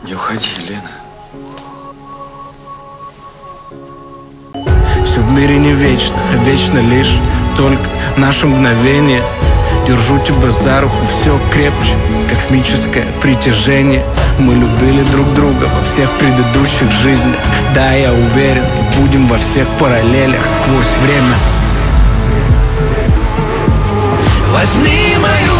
Не уходи, Лена. Все в мире не вечно, вечно лишь только наше мгновение. Держу тебя за руку, все крепче, космическое притяжение. Мы любили друг друга во всех предыдущих жизнях. Да, я уверен, и будем во всех параллелях сквозь время. Возьми мою